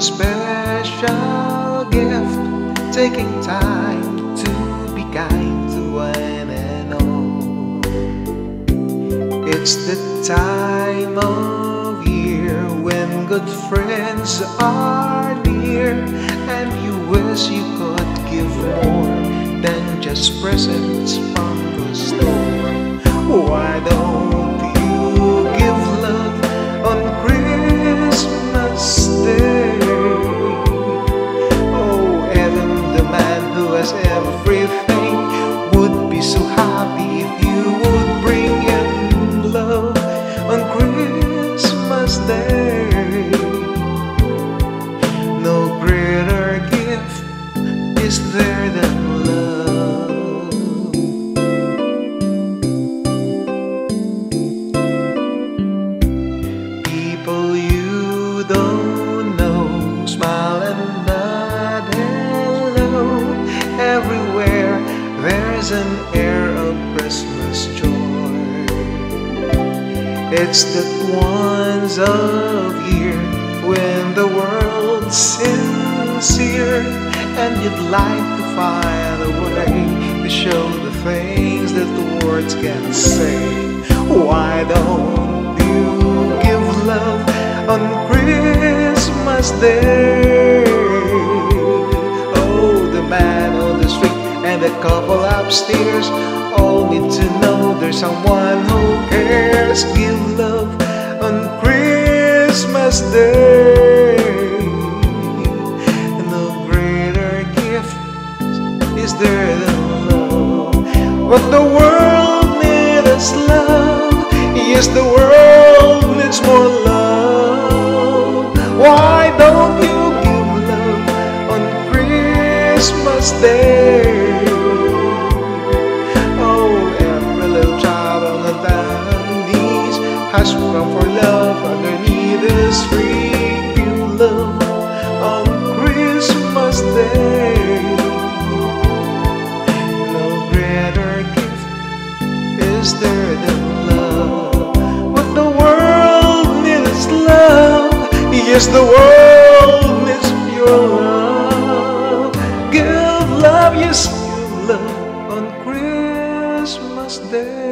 special gift, taking time to be kind to one and all. It's the time of year when good friends are near, and you wish you could give more than just presents from the store. Why don't you give love on Christmas Day? Oh, even the man who has everything would be so happy if you would bring him love on Christmas Day. No greater gift is there than love. People you don't know smile and nod hello. Everywhere there's an air of Christmas joy. It's that once a year when the world's sincere, and you'd like to find a way to show the things that the words can't say. Why don't you give love on Christmas Day? Oh, the man on the street and the couple upstairs all need to know there's someone who cares. Give love on Christmas Day. No greater gift is there than love. What the world needs is love. Yes, the world needs more love. Why don't you give love on Christmas Day? Oh, every little child on the down knees has come for love underneath this tree. Give love on Christmas Day. No greater gift is there than love. What the world needs is love. Yes, the world needs your love. Give love, yes, give love on Christmas Day.